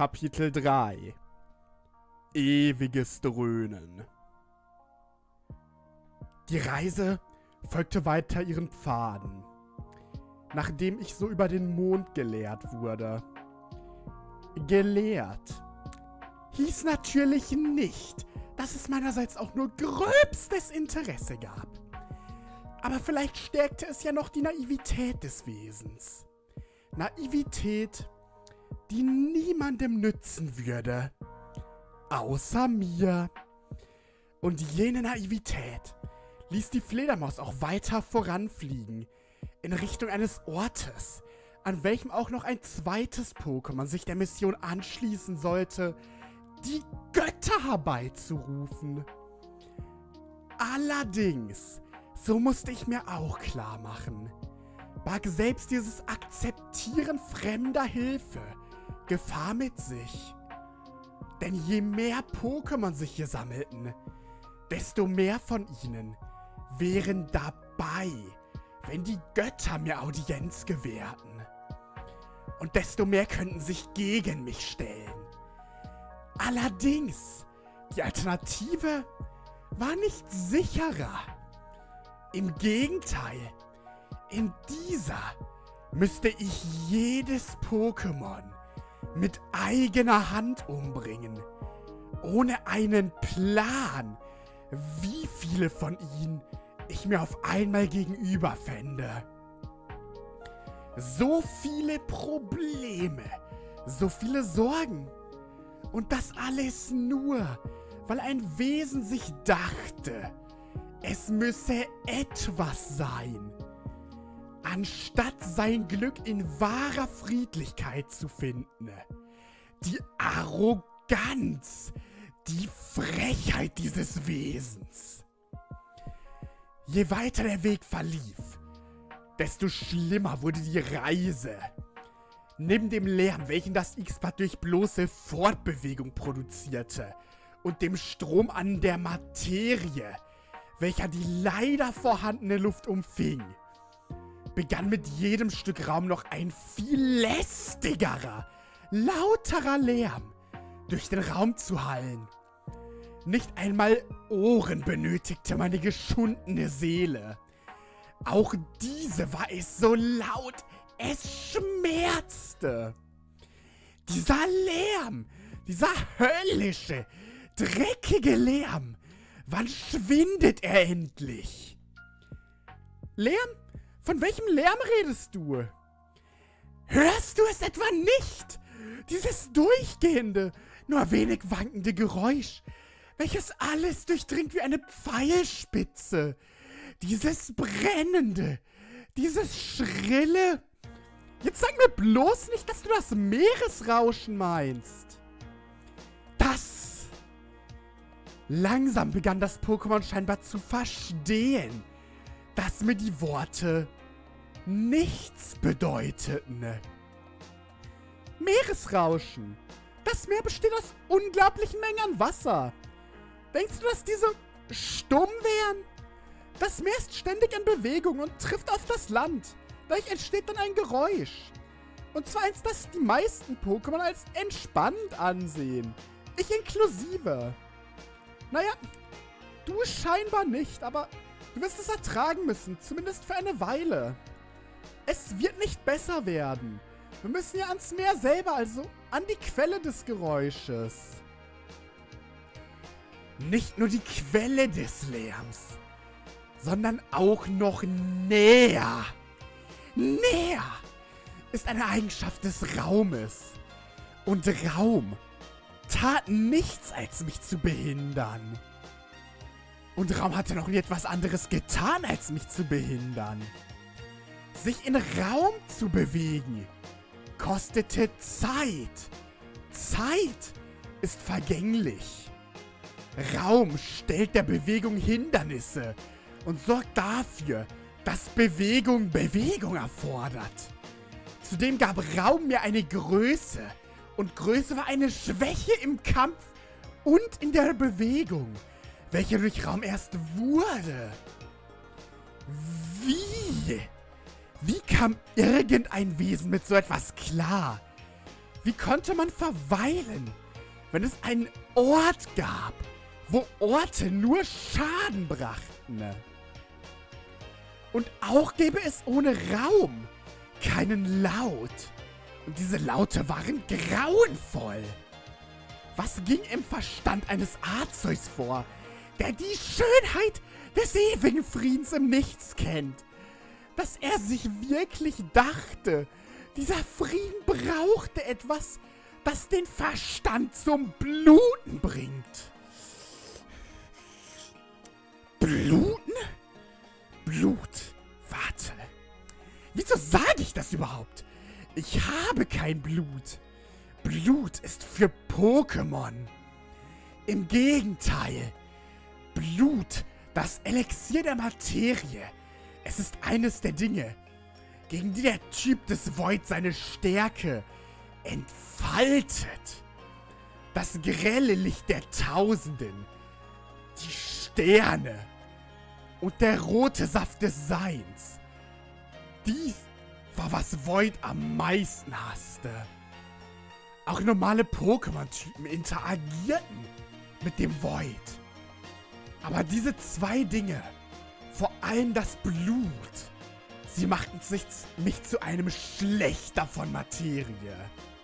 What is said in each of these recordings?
Kapitel 3 Ewiges Dröhnen. Die Reise folgte weiter ihren Pfaden, nachdem ich so über den Mond gelehrt wurde. Gelehrt hieß natürlich nicht, dass es meinerseits auch nur gröbstes Interesse gab. Aber vielleicht stärkte es ja noch die Naivität des Wesens. Naivität, die niemandem nützen würde, außer mir. Und jene Naivität ließ die Fledermaus auch weiter voranfliegen, in Richtung eines Ortes, an welchem auch noch ein zweites Pokémon sich der Mission anschließen sollte, die Götter herbeizurufen. Allerdings, so musste ich mir auch klar machen, barg selbst dieses Akzeptieren fremder Hilfe Gefahr mit sich. Denn je mehr Pokémon sich hier sammelten, desto mehr von ihnen wären dabei, wenn die Götter mir Audienz gewährten. Und desto mehr könnten sich gegen mich stellen. Allerdings, die Alternative war nicht sicherer. Im Gegenteil, in dieser müsste ich jedes Pokémon mit eigener Hand umbringen, ohne einen Plan, wie viele von ihnen ich mir auf einmal gegenüber fände. So viele Probleme, so viele Sorgen. Und das alles nur, weil ein Wesen sich dachte, es müsse etwas sein, anstatt sein Glück in wahrer Friedlichkeit zu finden. Die Arroganz, die Frechheit dieses Wesens. Je weiter der Weg verlief, desto schlimmer wurde die Reise. Neben dem Lärm, welchen das X-Bad durch bloße Fortbewegung produzierte, und dem Strom an der Materie, welcher die leider vorhandene Luft umfing, begann mit jedem Stück Raum noch ein viel lästigerer, lauterer Lärm durch den Raum zu hallen. Nicht einmal Ohren benötigte meine geschundene Seele. Auch diese war es so laut, es schmerzte. Dieser Lärm, dieser höllische, dreckige Lärm, wann schwindet er endlich? Lärm? Von welchem Lärm redest du? Hörst du es etwa nicht? Dieses durchgehende, nur wenig wankende Geräusch, welches alles durchdringt wie eine Pfeilspitze. Dieses brennende, dieses schrille. Jetzt sag mir bloß nicht, dass du das Meeresrauschen meinst. Das. Langsam begann das Pokémon scheinbar zu verstehen, dass mir die Worte nichts bedeuteten. Meeresrauschen. Das Meer besteht aus unglaublichen Mengen an Wasser. Denkst du, dass diese stumm wären? Das Meer ist ständig in Bewegung und trifft auf das Land. Dadurch entsteht dann ein Geräusch. Und zwar eins, das die meisten Pokémon als entspannend ansehen. Ich inklusive. Naja, du scheinbar nicht, aber du wirst es ertragen müssen, zumindest für eine Weile. Es wird nicht besser werden. Wir müssen ja ans Meer selber, also an die Quelle des Geräusches. Nicht nur die Quelle des Lärms, sondern auch noch näher. Näher ist eine Eigenschaft des Raumes. Und Raum tat nichts, als mich zu behindern. Und Raum hatte noch nie etwas anderes getan, als mich zu behindern. Sich in Raum zu bewegen, kostete Zeit. Zeit ist vergänglich. Raum stellt der Bewegung Hindernisse und sorgt dafür, dass Bewegung Bewegung erfordert. Zudem gab Raum mir eine Größe, und Größe war eine Schwäche im Kampf und in der Bewegung, welche durch Raum erst wurde. Wie? Wie kam irgendein Wesen mit so etwas klar? Wie konnte man verweilen, wenn es einen Ort gab, wo Orte nur Schaden brachten? Und auch gäbe es ohne Raum keinen Laut. Und diese Laute waren grauenvoll. Was ging im Verstand eines Arzeus vor, der die Schönheit des ewigen Friedens im Nichts kennt? Dass er sich wirklich dachte, dieser Frieden brauchte etwas, das den Verstand zum Bluten bringt. Bluten? Blut. Warte. Wieso sage ich das überhaupt? Ich habe kein Blut. Blut ist für Pokémon. Im Gegenteil. Blut, das Elixier der Materie. Es ist eines der Dinge, gegen die der Typ des Void seine Stärke entfaltet. Das grelle Licht der Tausenden. Die Sterne. Und der rote Saft des Seins. Dies war, was Void am meisten hasste. Auch normale Pokémon-Typen interagierten mit dem Void. Aber diese zwei Dinge, vor allem das Blut, sie machten mich zu einem Schlechter von Materie.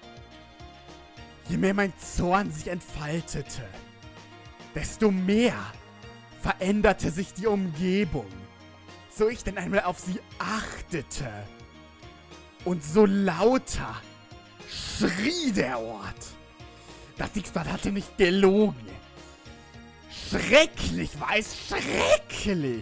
Je mehr mein Zorn sich entfaltete, desto mehr veränderte sich die Umgebung, so ich denn einmal auf sie achtete. Und so lauter schrie der Ort. Das X-Bad hatte nicht gelogen. Schrecklich war es, schrecklich.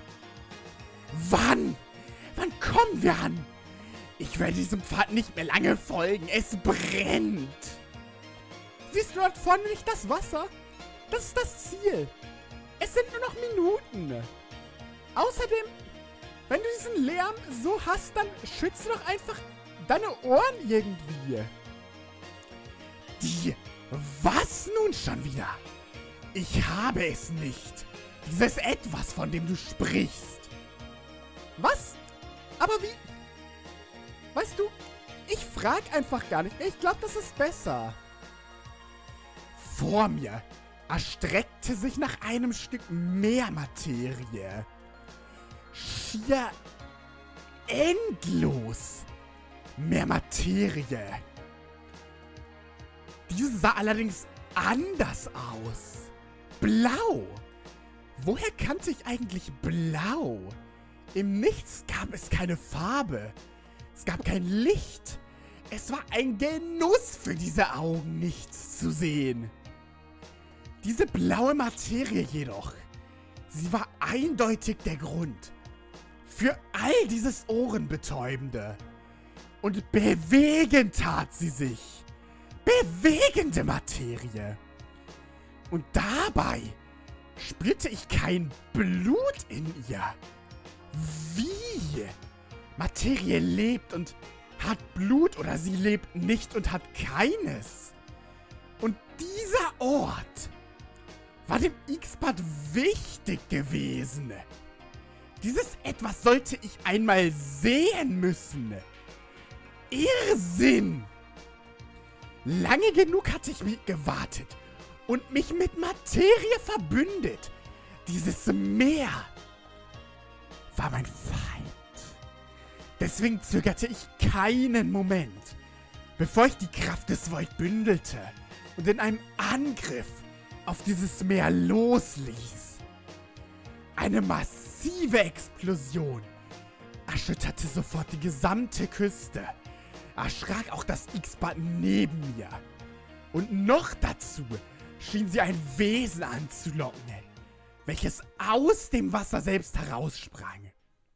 Wann? Wann kommen wir an? Ich werde diesem Pfad nicht mehr lange folgen. Es brennt. Siehst du dort vorne nicht das Wasser? Das ist das Ziel. Es sind nur noch Minuten. Außerdem, wenn du diesen Lärm so hast, dann schütze doch einfach deine Ohren irgendwie. Die... Was nun schon wieder? Ich habe es nicht. Dieses Etwas, von dem du sprichst. Was? Aber wie? Weißt du, ich frag einfach gar nicht mehr. Ich glaube, das ist besser. Vor mir erstreckte sich nach einem Stück mehr Materie. Schier endlos mehr Materie. Diese sah allerdings anders aus. Blau. Woher kannte ich eigentlich Blau? Im Nichts gab es keine Farbe. Es gab kein Licht. Es war ein Genuss für diese Augen, nichts zu sehen. Diese blaue Materie jedoch, sie war eindeutig der Grund für all dieses Ohrenbetäubende. Und bewegen tat sie sich. Bewegende Materie. Und dabei spürte ich kein Blut in ihr. Wie? Materie lebt und hat Blut oder sie lebt nicht und hat keines. Und dieser Ort war dem X-Bad wichtig gewesen. Dieses Etwas sollte ich einmal sehen müssen. Irrsinn! Lange genug hatte ich gewartet und mich mit Materie verbündet. Dieses Meer war mein Feind. Deswegen zögerte ich keinen Moment, bevor ich die Kraft des Void bündelte und in einem Angriff auf dieses Meer losließ. Eine massive Explosion erschütterte sofort die gesamte Küste. Erschrak auch das X-Bad neben mir. Und noch dazu schien sie ein Wesen anzulocken, welches aus dem Wasser selbst heraussprang.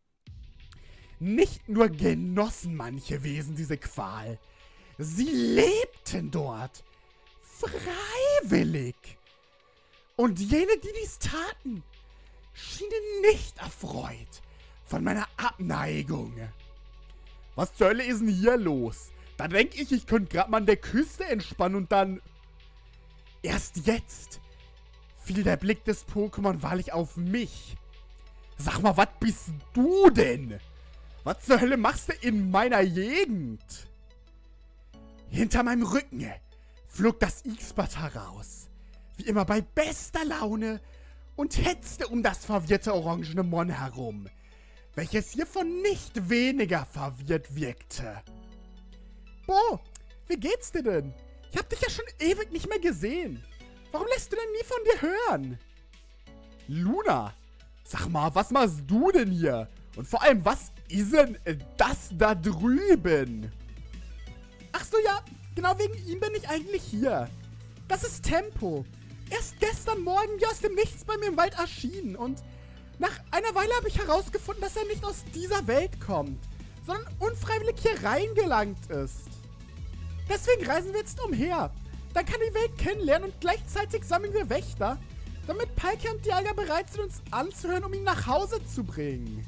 Nicht nur genossen manche Wesen diese Qual, sie lebten dort. Freiwillig. Und jene, die dies taten, schienen nicht erfreut von meiner Abneigung. Was zur Hölle ist denn hier los? Da denke ich könnte gerade mal an der Küste entspannen und dann... Erst jetzt fiel der Blick des Pokémon wahrlich auf mich. Sag mal, was bist du denn? Was zur Hölle machst du in meiner Gegend? Hinter meinem Rücken flog das X-Bot heraus. Wie immer bei bester Laune und hetzte um das verwirrte orangene Mon herum, welches hiervon nicht weniger verwirrt wirkte. Bo, wie geht's dir denn? Ich hab dich ja schon ewig nicht mehr gesehen. Warum lässt du denn nie von dir hören? Luna, sag mal, was machst du denn hier? Und vor allem, was ist denn das da drüben? Ach so, ja, genau wegen ihm bin ich eigentlich hier. Das ist Tempo. Er ist gestern Morgen wie aus dem Nichts bei mir im Wald erschienen und nach einer Weile habe ich herausgefunden, dass er nicht aus dieser Welt kommt, sondern unfreiwillig hier reingelangt ist. Deswegen reisen wir jetzt umher. Dann kann die Welt kennenlernen und gleichzeitig sammeln wir Wächter, damit Palkia und Dialga bereit sind, uns anzuhören, um ihn nach Hause zu bringen.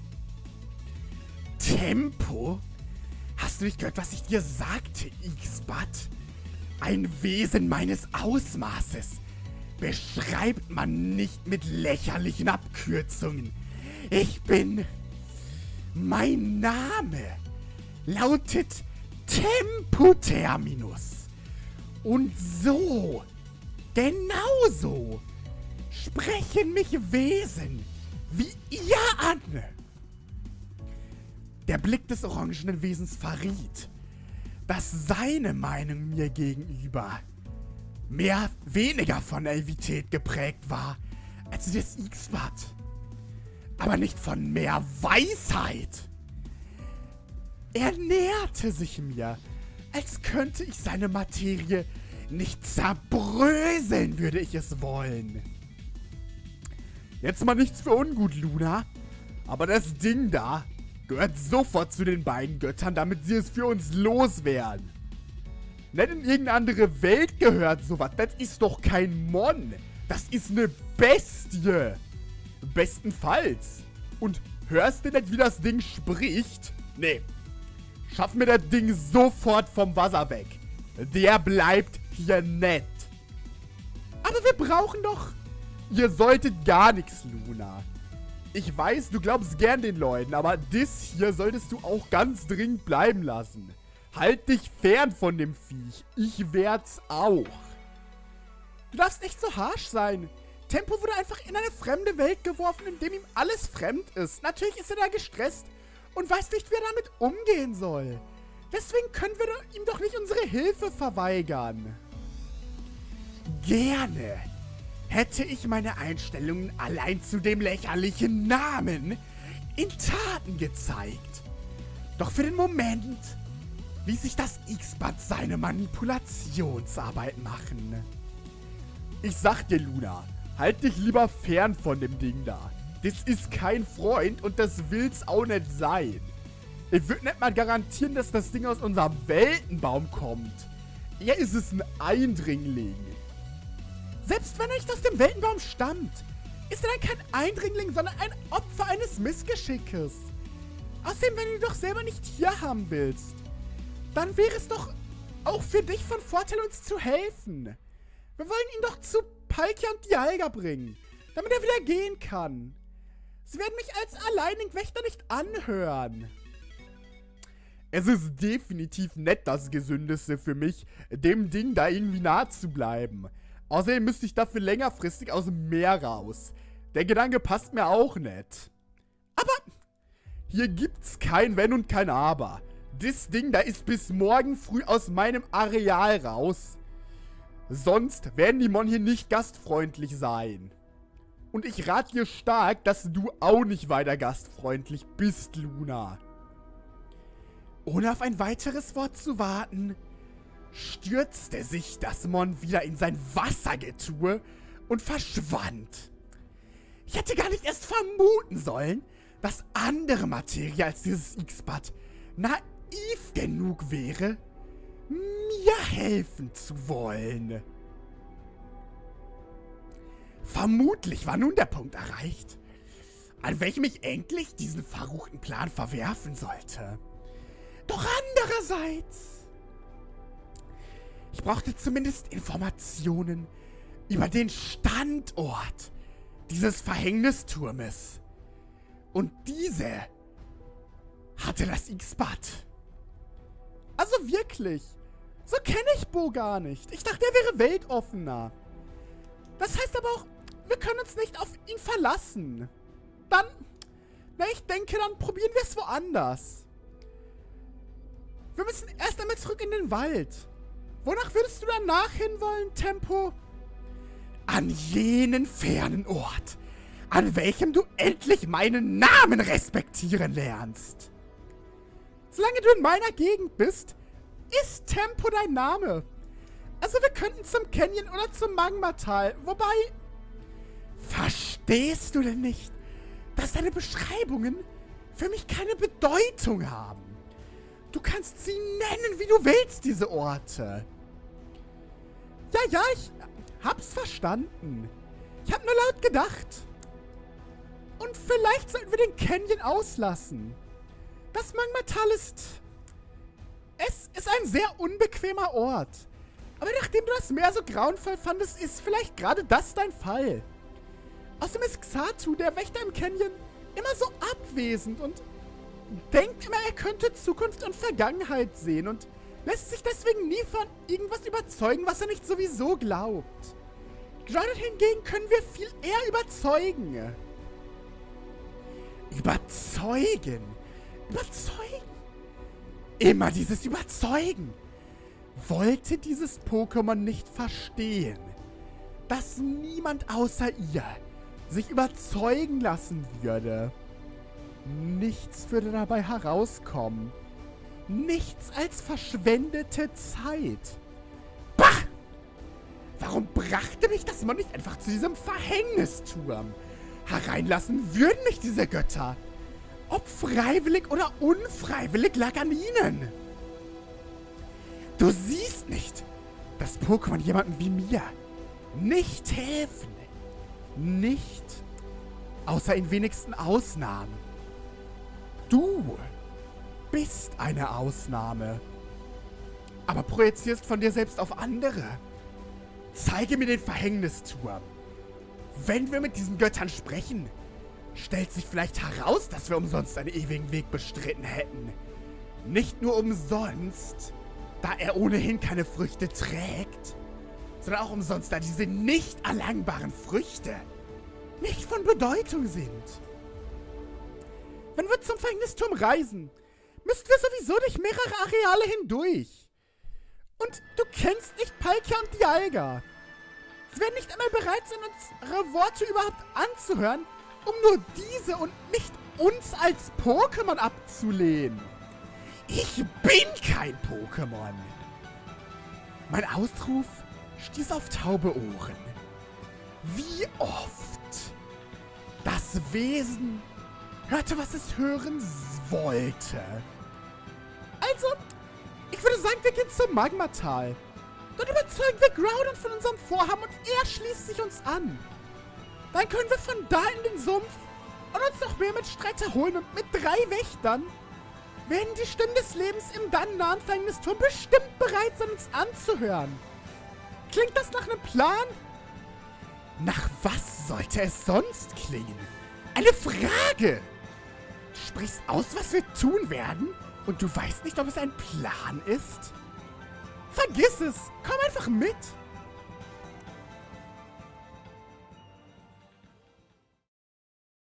Tempo? Hast du nicht gehört, was ich dir sagte, X-Bot? Ein Wesen meines Ausmaßes beschreibt man nicht mit lächerlichen Abkürzungen. Mein Name lautet Tempo-Terminus. Und so, genauso, sprechen mich Wesen wie ihr an. Der Blick des orangenen Wesens verriet, dass seine Meinung mir gegenüber weniger von Naivität geprägt war als die des X-Bot. Aber nicht von mehr Weisheit. Er näherte sich mir, als könnte ich seine Materie nicht zerbröseln, würde ich es wollen. Jetzt mal nichts für ungut, Luna, aber das Ding da gehört sofort zu den beiden Göttern, damit sie es für uns loswerden. Nicht in irgendeine andere Welt gehört sowas. Das ist doch kein Mon. Das ist eine Bestie. Bestenfalls. Und hörst du nicht, wie das Ding spricht? Nee. Schaff mir das Ding sofort vom Wasser weg. Der bleibt hier nett. Aber wir brauchen doch... Ihr solltet gar nichts, Luna. Ich weiß, du glaubst gern den Leuten, aber das hier solltest du auch ganz dringend bleiben lassen. Halt dich fern von dem Viech. Ich werd's auch. Du darfst nicht so harsch sein. Tempo wurde einfach in eine fremde Welt geworfen, in dem ihm alles fremd ist. Natürlich ist er da gestresst und weiß nicht, wie er damit umgehen soll. Deswegen können wir ihm doch nicht unsere Hilfe verweigern. Gerne hätte ich meine Einstellungen allein zu dem lächerlichen Namen in Taten gezeigt. Doch für den Moment ließ sich das X-Bot seine Manipulationsarbeit machen. Ich sag dir, Luna, halt dich lieber fern von dem Ding da. Das ist kein Freund und das will's auch nicht sein. Ich würde nicht mal garantieren, dass das Ding aus unserem Weltenbaum kommt. Eher ist es ein Eindringling. Selbst wenn er nicht aus dem Weltenbaum stammt, ist er dann kein Eindringling, sondern ein Opfer eines Missgeschickes. Außerdem, wenn du ihn doch selber nicht hier haben willst, dann wäre es doch auch für dich von Vorteil, uns zu helfen. Wir wollen ihn doch zu Palkia und Dialga bringen, damit er wieder gehen kann. Sie werden mich als alleinigen Wächter nicht anhören. Es ist definitiv nicht das Gesündeste für mich, dem Ding da irgendwie nahe zu bleiben. Außerdem müsste ich dafür längerfristig aus dem Meer raus. Der Gedanke passt mir auch nicht. Aber hier gibt's kein Wenn und kein Aber. Das Ding da ist bis morgen früh aus meinem Areal raus. Sonst werden die Mon hier nicht gastfreundlich sein. Und ich rate dir stark, dass du auch nicht weiter gastfreundlich bist, Luna. Ohne auf ein weiteres Wort zu warten, stürzte sich das Mon wieder in sein Wassergetue und verschwand. Ich hätte gar nicht erst vermuten sollen, dass andere Materie als dieses X-Bot naiv genug wäre, mir helfen zu wollen. Vermutlich war nun der Punkt erreicht, an welchem ich endlich diesen verruchten Plan verwerfen sollte. Doch andererseits, ich brauchte zumindest Informationen über den Standort dieses Verhängnisturmes. Und diese hatte das X-Bot. Also wirklich, So kenne ich Bo gar nicht. Ich dachte, er wäre weltoffener. Das heißt aber auch, wir können uns nicht auf ihn verlassen. Dann, na, ich denke, dann probieren wir es woanders. Wir müssen erst einmal zurück in den Wald. Wonach würdest du danach hinwollen, Tempo? An jenen fernen Ort, an welchem du endlich meinen Namen respektieren lernst. Solange du in meiner Gegend bist, ist Tempo dein Name. Also wir könnten zum Canyon oder zum Magmatal, wobei... Verstehst du denn nicht, dass deine Beschreibungen für mich keine Bedeutung haben? Du kannst sie nennen, wie du willst, diese Orte. Ja, ich hab's verstanden. Ich hab nur laut gedacht. Und vielleicht sollten wir den Canyon auslassen. Das Magmatal ist... Es ist ein sehr unbequemer Ort. Aber nachdem du das Meer so grauenvoll fandest, ist vielleicht gerade das dein Fall. Außerdem ist Xatu, der Wächter im Canyon, immer so abwesend und denkt immer, er könnte Zukunft und Vergangenheit sehen und lässt sich deswegen nie von irgendwas überzeugen, was er nicht sowieso glaubt. Grounded hingegen können wir viel eher überzeugen. Überzeugen? Immer dieses Überzeugen. Wollte dieses Pokémon nicht verstehen, dass niemand außer ihr sich überzeugen lassen würde. Nichts würde dabei herauskommen. Nichts als verschwendete Zeit. Bah! Warum brachte mich das Mon nicht einfach zu diesem Verhängnisturm? Hereinlassen würden mich diese Götter. Ob freiwillig oder unfreiwillig, lag an ihnen. Du siehst nicht, dass Pokémon jemandem wie mir nicht helfen. Nicht, außer in wenigsten Ausnahmen. Du bist eine Ausnahme. Aber projizierst von dir selbst auf andere. Zeige mir den Verhängnisturm. Wenn wir mit diesen Göttern sprechen, stellt sich vielleicht heraus, dass wir umsonst einen ewigen Weg bestritten hätten. Nicht nur umsonst, da er ohnehin keine Früchte trägt, sondern auch umsonst, da diese nicht erlangbaren Früchte nicht von Bedeutung sind. Wenn wir zum Verhängnisturm reisen, müssten wir sowieso durch mehrere Areale hindurch. Und du kennst nicht Palkia und Dialga. Sie werden nicht einmal bereit sein, unsere Worte überhaupt anzuhören, um nur diese und nicht uns als Pokémon abzulehnen. Ich bin kein Pokémon. Mein Ausruf stieß auf taube Ohren. Wie oft das Wesen hörte, was es hören wollte. Also, ich würde sagen, wir gehen zum Magmatal. Dort überzeugen wir Groudon von unserem Vorhaben und er schließt sich uns an. Dann können wir von da in den Sumpf und uns noch mehr mit Streit erholen und mit 3 Wächtern werden die Stimmen des Lebens im dann nahen Verhängnisturm bestimmt bereit sein, uns anzuhören. Klingt das nach einem Plan? Nach was sollte es sonst klingen? Eine Frage! Du sprichst aus, was wir tun werden und du weißt nicht, ob es ein Plan ist? Vergiss es! Komm einfach mit!